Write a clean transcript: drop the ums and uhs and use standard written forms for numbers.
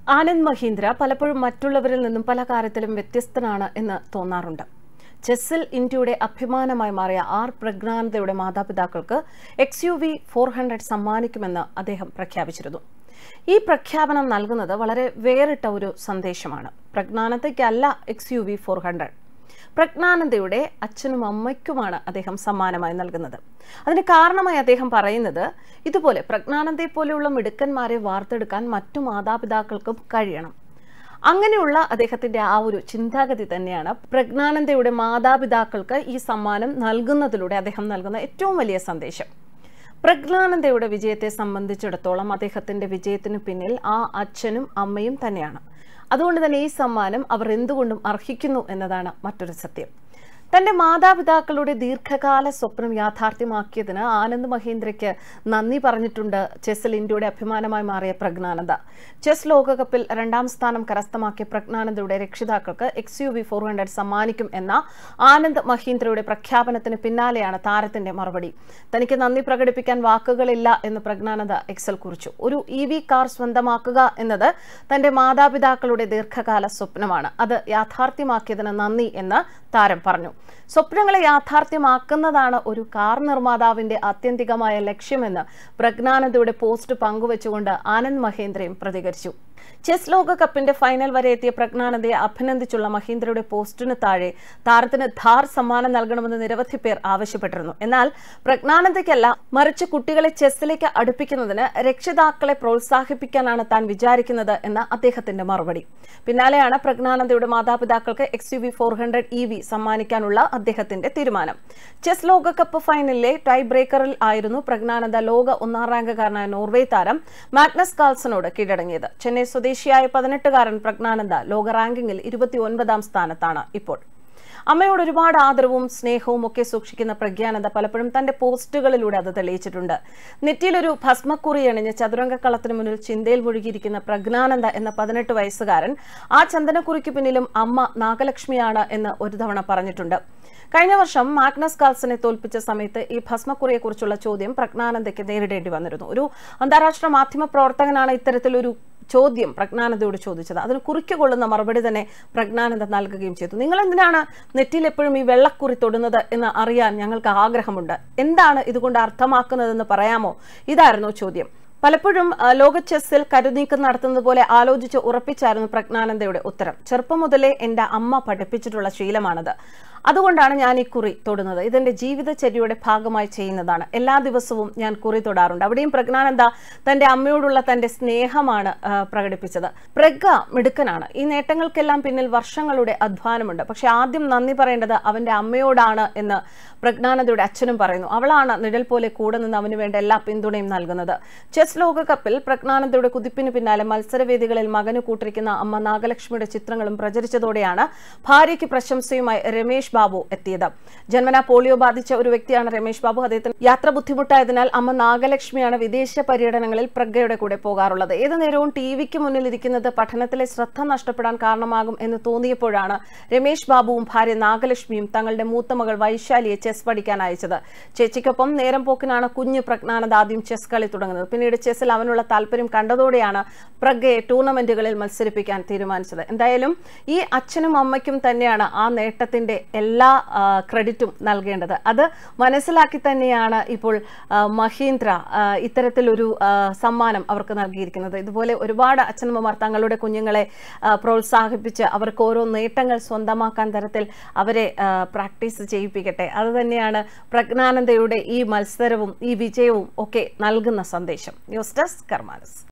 ആനന്ദ് മഹീന്ദ്ര പലപ്പോഴും മറ്റുള്ളവരിൽ നിന്നും പല കാര്യത്തിലും വ്യത്യസ്തനാണ് എന്ന് തോന്നാറുണ്ട്. ചെസ്സിൽ ഇന്ത്യയുടെ അഭിമാനമായി മാറിയ പ്രജ്ഞാനന്ദയുടെ മാതാപിതാക്കൾക്ക് XUV 400 സമ്മാനിക്കുമെന്ന് അദ്ദേഹം പ്രഖ്യാപിച്ചിരുന്നു. ഈ പ്രഖ്യാപനം നൽകുന്നത് വളരെ വേറിട്ട ഒരു സന്ദേശമാണ്. പ്രജ്ഞാനന്ദയ്ക്കല്ല XUV 400. പ്രജ്ഞാനന്ദയുടെ അച്ഛനും അമ്മയ്ക്കുമാണ് അദ്ദേഹം സമ്മാനമായി നൽകുന്നത്. അതിന് കാരണമായി അദ്ദേഹം പറയുന്നത്, ഇതുപോലെ പ്രജ്ഞാനന്ദയെ പോലെയുള്ള മിടുക്കന്മാരെ വാർത്തെടുക്കാൻ മറ്റു മാതാപിതാക്കൾക്കും കഴിയണം. അങ്ങനെയുള്ള അദ്ദേഹത്തിന്റെ ആ ഒരു ചിന്താഗതി തന്നെയാണ് പ്രജ്ഞാനന്ദയുടെ മാതാപിതാക്കൾക്ക് ഈ സമ്മാനം നൽകുന്നതിലൂടെ അദ്ദേഹം നൽകുന്ന ഏറ്റവും വലിയ സന്ദേശം. പ്രജ്ഞാനന്ദയുടെ വിജയത്തെ സംബന്ധിച്ചിടത്തോളം അദ്ദേഹത്തിന്റെ വിജയത്തിന് പിന്നിൽ ആ അച്ഛനും അമ്മയും തന്നെയാണ്. അതുകൊണ്ട് തന്നെ ഈ സമ്മാനം അവർ എന്തുകൊണ്ടും അർഹിക്കുന്നു എന്നതാണ് മറ്റൊരു സത്യം. തന്റെ മാതാപിതാക്കളുടെ ദീർഘകാല സ്വപ്നം യാഥാർത്ഥ്യമാക്കിയതിന് ആനന്ദ് മഹീന്ദ്രയ്ക്ക് നന്ദി പറഞ്ഞിട്ടുണ്ട് ചെസ്സിൽ ഇന്ത്യയുടെ അഭിമാനമായി മാറിയ പ്രജ്ഞാനന്ദ. ചെസ് ലോകകപ്പിൽ 2ാം സ്ഥാനം കരസ്ഥമാക്കിയ പ്രജ്ഞാനന്ദയുടെ രക്ഷിതാക്കൾക്ക് XUV 400 സമ്മാനിക്കും എന്ന ആനന്ദ് മഹീന്ദ്രയുടെ പ്രഖ്യാപനത്തിന് പിന്നാലെയാണ് താരത്തിന്റെ മറുപടി. തനിക്ക് നന്ദി പ്രകടിപ്പിക്കാൻ വാക്കുകളില്ല എന്ന് പ്രജ്ഞാനന്ദ എക്സിൽ കുറിച്ചു. ഒരു EV കാർ സ്വന്തമാക്കുക എന്നത് തന്റെ മാതാപിതാക്കളുടെ ദീർഘകാല സ്വപ്നമാണ്. അത് യാഥാർത്ഥ്യമാക്കിയതിന് നന്ദി എന്ന് താരം പറഞ്ഞു. സ്വപ്നങ്ങളെ യാഥാർത്ഥ്യമാക്കുന്നതാണ് ഒരു കാർ നിർമ്മാതാവിന്റെ ആത്യന്തികമായ ലക്ഷ്യമെന്ന് പ്രജ്ഞാനന്ദയുടെ പോസ്റ്റ് പങ്കുവച്ചുകൊണ്ട് ആനന്ദ് മഹീന്ദ്രയും പ്രതികരിച്ചു. ചെസ് ലോകകപ്പിന്റെ ഫൈനൽ വരെ എത്തിയ പ്രജ്ഞാനന്ദയെ അഭിനന്ദിച്ചുള്ള മഹീന്ദ്രയുടെ പോസ്റ്റിന് താഴെ താരത്തിന് ധാർ സമ്മാനം നൽകണമെന്ന് നിരവധി പേർ ആവശ്യപ്പെട്ടിരുന്നു. എന്നാൽ പ്രജ്ഞാനന്ദയ്ക്കല്ല, മറിച്ച് കുട്ടികളെ ചെസ്സിലേക്ക് അടുപ്പിക്കുന്നതിന് രക്ഷിതാക്കളെ പ്രോത്സാഹിപ്പിക്കാനാണ് താൻ വിചാരിക്കുന്നത് എന്ന അദ്ദേഹത്തിന്റെ മറുപടി. പിന്നാലെയാണ് പ്രജ്ഞാനന്ദയുടെ മാതാപിതാക്കൾക്ക് XUV 400 EV സമ്മാനിക്കാനുള്ള അദ്ദേഹത്തിന്റെ തീരുമാനം. ചെസ് ലോകകപ്പ് ഫൈനലിലെ ടൈ ബ്രേക്കറിൽ ആയിരുന്നു പ്രജ്ഞാനന്ദ ലോക 1ാം റാങ്കുകാരനായ നോർവേ താരം മാഗ്നസ് കാൾസനോട് കീഴടങ്ങിയത്. ചെന്നൈ സ്വദേശിയായ 18-കാരൻ പ്രജ്ഞാനന്ദ ലോക റാങ്കിങ്ങിൽ 29ാം സ്ഥാനത്താണ് ഇപ്പോൾ. അമ്മയോട് ഒരുപാട് ആദരവും സ്നേഹവും ഒക്കെ സൂക്ഷിക്കുന്ന പ്രജ്ഞാനന്ദ പലപ്പോഴും തന്റെ പോസ്റ്റുകളിലൂടെ അത് തെളിയിച്ചിട്ടുണ്ട്. നെറ്റിയിലൊരു ഭസ്മക്കുറി അണിഞ്ഞ് ചതുരംഗക്കളത്തിന് മുന്നിൽ ചിന്തയിൽ മുഴുകിയിരിക്കുന്ന പ്രജ്ഞാനന്ദ എന്ന 18 വയസ്സുകാരൻ ആ ചന്ദനക്കുറിക്ക് പിന്നിലും അമ്മ നാഗലക്ഷ്മിയാണ് എന്ന് ഒരു തവണ പറഞ്ഞിട്ടുണ്ട്. കഴിഞ്ഞ വർഷം മാഗ്നസ് കാൾസനെ തോൽപ്പിച്ച സമയത്ത് ഈ ഭസ്മക്കുറിയെക്കുറിച്ചുള്ള ചോദ്യം പ്രജ്ഞാനന്ദയ്ക്ക് നേരിടേണ്ടി വന്നിരുന്നു. ഒരു അന്താരാഷ്ട്ര മാധ്യമ പ്രവർത്തകനാണ് ഇത്തരത്തിലൊരു ചോദ്യം പ്രജ്ഞാനന്ദയോട് ചോദിച്ചത്. അതിന് കുറിക്കൊള്ളുന്ന മറുപടി തന്നെ പ്രജ്ഞാനന്ദ നൽകുകയും ചെയ്തു. നിങ്ങൾ എന്തിനാണ് നെറ്റിയിൽ എപ്പോഴും ഈ വെള്ളക്കുറി തൊടുന്നത് എന്ന് അറിയാൻ ഞങ്ങൾക്ക് ആഗ്രഹമുണ്ട്. എന്താണ് ഇതുകൊണ്ട് അർത്ഥമാക്കുന്നതെന്ന് പറയാമോ? ഇതായിരുന്നു ചോദ്യം. പലപ്പോഴും ലോക ചെസ്സിൽ കരുനീക്കം നടത്തുന്നത് പോലെ ആലോചിച്ച് ഉറപ്പിച്ചായിരുന്നു പ്രജ്ഞാനന്ദയുടെ ഉത്തരം. ചെറുപ്പം മുതലേ എൻ്റെ അമ്മ പഠിപ്പിച്ചിട്ടുള്ള ശീലമാണത്. അതുകൊണ്ടാണ് ഞാൻ ഈ കുറി തൊടുന്നത്. ഇതെന്റെ ജീവിതചര്യയുടെ ഭാഗമായി ചെയ്യുന്നതാണ്. എല്ലാ ദിവസവും ഞാൻ കുറി തൊടാറുണ്ട്. അവിടെയും പ്രജ്ഞാനന്ദ തന്റെ അമ്മയോടുള്ള തന്റെ സ്നേഹമാണ് പ്രകടിപ്പിച്ചത്. പ്രജ്ഞ മിടുക്കനാണ്. ഈ നേട്ടങ്ങൾക്കെല്ലാം പിന്നിൽ വർഷങ്ങളുടെ അധ്വാനമുണ്ട്. പക്ഷെ ആദ്യം നന്ദി പറയേണ്ടത് അവന്റെ അമ്മയോടാണ് എന്ന് പ്രജ്ഞാനന്ദയുടെ അച്ഛനും പറയുന്നു. അവളാണ് നിഴൽ പോലെ കൂടെ നിന്ന് അവന് വേണ്ട എല്ലാ പിന്തുണയും നൽകുന്നത്. ചെസ് ലോകകപ്പിൽ പ്രജ്ഞാനന്ദയുടെ കുതിപ്പിന് പിന്നാലെ മത്സരവേദികളിൽ മകന് കൂട്ടിരിക്കുന്ന അമ്മ നാഗലക്ഷ്മിയുടെ ചിത്രങ്ങളും പ്രചരിച്ചതോടെയാണ് ഭാര്യയ്ക്ക് പ്രശംസയുമായി രമേശ് ബാബു എത്തിയത്. ജന്മന പോളിയോ ബാധിച്ച ഒരു വ്യക്തിയാണ് രമേശ് ബാബു. അദ്ദേഹത്തിന് യാത്ര ബുദ്ധിമുട്ടായതിനാൽ അമ്മ നാഗലക്ഷ്മിയാണ് വിദേശ പര്യടനങ്ങളിൽ പ്രജ്ഞയുടെ കൂടെ പോകാറുള്ളത്. ഏതു നേരവും ടിവിക്ക് മുന്നിൽ ഇരിക്കുന്നത് പഠനത്തിലെ ശ്രദ്ധ നഷ്ടപ്പെടാൻ കാരണമാകും എന്ന് തോന്നിയപ്പോഴാണ് രമേശ് ബാബുവും ഭാര്യ നാഗലക്ഷ്മിയും തങ്ങളുടെ മൂത്ത മകൾ വൈശാലിയെ ചെസ് പഠിക്കാൻ അയച്ചത്. ചേച്ചിക്കൊപ്പം നേരം പോക്കിനാണ് കുഞ്ഞ് പ്രജ്ഞാനന്ദ ആദ്യം ചെസ് കളി തുടങ്ങുന്നത്. പിന്നീട് ചെസ്സിൽ അവനുള്ള താല്പര്യം കണ്ടതോടെയാണ് പ്രജ്ഞയെ ടൂർണമെന്റുകളിൽ മത്സരിപ്പിക്കാൻ തീരുമാനിച്ചത്. എന്തായാലും ഈ അച്ഛനും അമ്മയ്ക്കും തന്നെയാണ് ആ നേട്ടത്തിന്റെ എല്ലാ ക്രെഡിറ്റും നൽകേണ്ടത്. അത് മനസ്സിലാക്കി തന്നെയാണ് ഇപ്പോൾ മഹീന്ദ്ര ഇത്തരത്തിലൊരു സമ്മാനം അവർക്ക് നൽകിയിരിക്കുന്നത്. ഇതുപോലെ ഒരുപാട് അച്ഛനമ്മമാർ തങ്ങളുടെ കുഞ്ഞുങ്ങളെ പ്രോത്സാഹിപ്പിച്ച് അവർക്ക് ഓരോ നേട്ടങ്ങൾ സ്വന്തമാക്കാൻ തരത്തിൽ അവരെ പ്രാക്ടീസ് ചെയ്യിപ്പിക്കട്ടെ. അതുതന്നെയാണ് പ്രജ്ഞാനന്ദയുടെ ഈ മത്സരവും ഈ വിജയവും ഒക്കെ നൽകുന്ന സന്ദേശം. News desk കർമാനസ്.